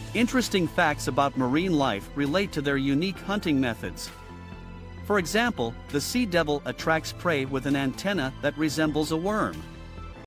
Interesting facts about marine life relate to their unique hunting methods. For example, the sea devil attracts prey with an antenna that resembles a worm.